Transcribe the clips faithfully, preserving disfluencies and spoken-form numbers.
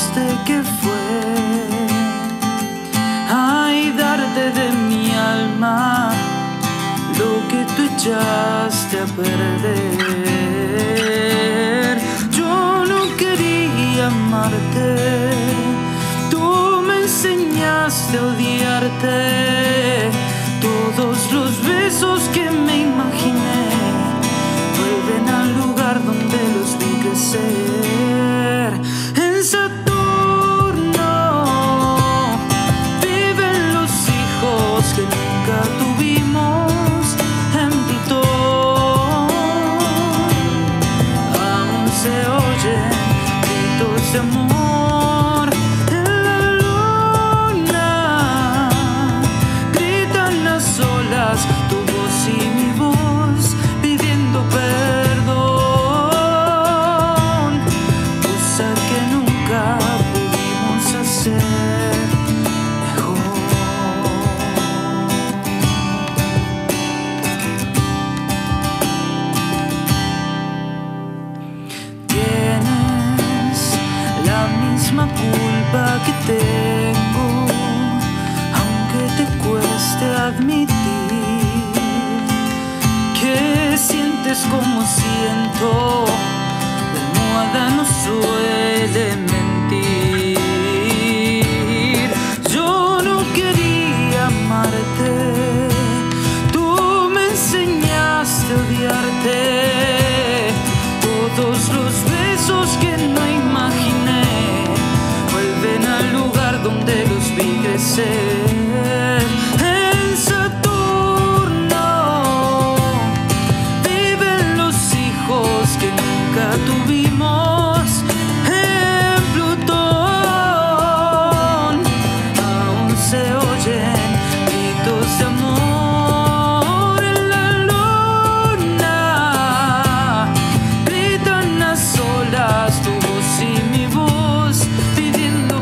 triste que fue, ay, darte de mi alma lo que tú echaste a perder. Yo no quería amarte, tú me enseñaste a odiarte. Todos los besos que me imaginé vuelven al lugar donde los vi crecer. En Saturno viven los hijos que nunca tuvimos. En Plutón aún se oyen gritos de amor. En la luna gritan las olas, tu voz y mi voz pidiendo perdón, cosa que nunca pudimos hacer mejor. Tienes la misma culpa que tengo, aunque te cueste admitir que sientes como siento. La almohada no suele mentir. Yo no quería amarte, tú me enseñaste a odiarte. Todos los besos que no imaginé vuelven al lugar donde los vi crecer. En Saturno viven los hijos que nunca tuvimos. En Plutón aún se oyen gritos de amor. En la luna gritan las olas, tu voz y mi voz pidiendo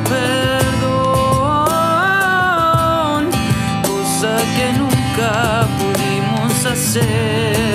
perdón, cosa que nunca pudimos hacer.